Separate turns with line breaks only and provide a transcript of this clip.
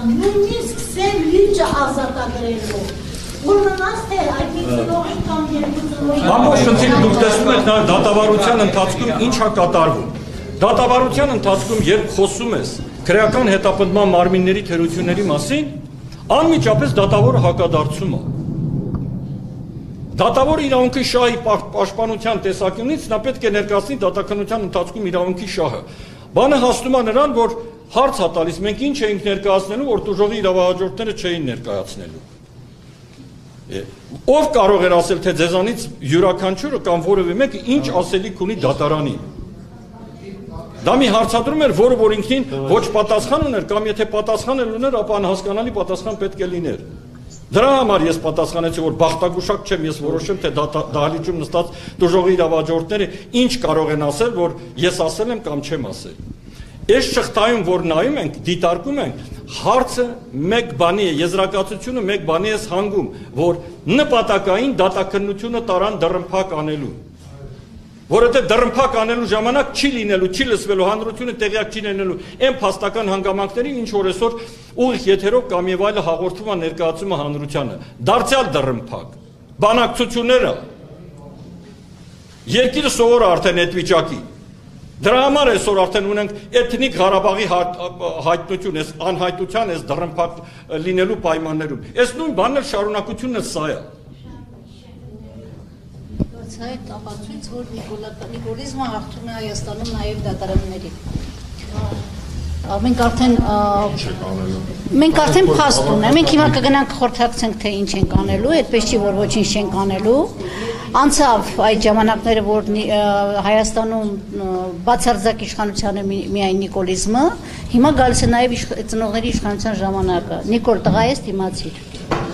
նույնիսկ սև լիճը ազատագրելու Ուրնանաց թե այդ մի ծնողի կամ երկու ծնողի
Ամբողջ շրջանը դուք տեսնում եք դատավարության ընթացքում ինչ է կատարվում։ Դատավարության ընթացքում երբ խոսում ես քրեական հետապնդման մարմինների թերությունների մասին, անմիջապես դատավորը հակադարձում է։ Դատավորը իրավունքի շահի պաշտպանության տեսանկյունից նա պետք է ներկայացնի դատականության ընթացքում իրավունքի շահը։ Բանը հասնում է նրան, որ հարց է տալիս, մենք ինչ էինք ներկայացնելու, որ տուժողի իրավահաջորդները չէին ներկայացնելու։ Ով կարող էր ասել, թե ձեզանից յուրաքանչյուրը կամ որևէ մեկը ինչ ասելիք ունի դատարանին։ Դա մի հարցադրում էր, որը որ ինքնին ոչ պատասխան ուներ, կամ եթե պատասխան ուներ, ապա անհասկանալի պատասխան պետք է լիներ։ Դրա համար ես պատասխանեցի, որ բախտագուշակ չեմ, ես որոշեմ, թե դահլիճում նստած տուժողի իրավահաջորդները ինչ կարող են ասել, որ ես ասել եմ կամ չեմ ասել։ Այս շղթայում, որ նայում ենք, դիտարկում ենք, հարցը մեկ բանի է, եզրակացությունը մեկ բանի է հանգում, որ նպատակային դատաքննությունը տարան դռնփակ անելու։ Որովհետև դռնփակ անելու ժամանակ չի լինելու, չի լսվելու, հանրությունը տեղյակ չի լինելու այն փաստական հանգամանքներին, ինչ որ այսօր ուղիղ եթերով կամ եւ այլը հաղորդում է ներկայացումը հանրությանը։ Դարձյալ դռնփակ։ Բանակցությունները երկիրը սովոր է արդեն այդ վիճակի։ Դրա համար այսօր արդեն ունենք էթնիկ Ղարաբաղի հայտնություն, այս անհայտության, այս դռնփակ լինելու պայմաններում։ Այս նույն բանն էլ շարունակությունը սա է։
Այդ ապացույց, որ նիկոլիզմը հաղթում է Հայաստանում նաև դատարանների։ Մենք արդեն փաստ ունենք, մենք հիմա կգնանք խորհրդակցենք, թե ինչ ենք անելու, այդպես չի, որ ոչինչ չենք անելու։ Անցավ այդ ժամանակները, որ Հայաստանում բացարձակ իշխանության է միայն նիկոլիզմը, հիմա գալիս է նաև ծնողների իշխանության ժամանակը։ Նիկոլ, տղա ես դիմացիր։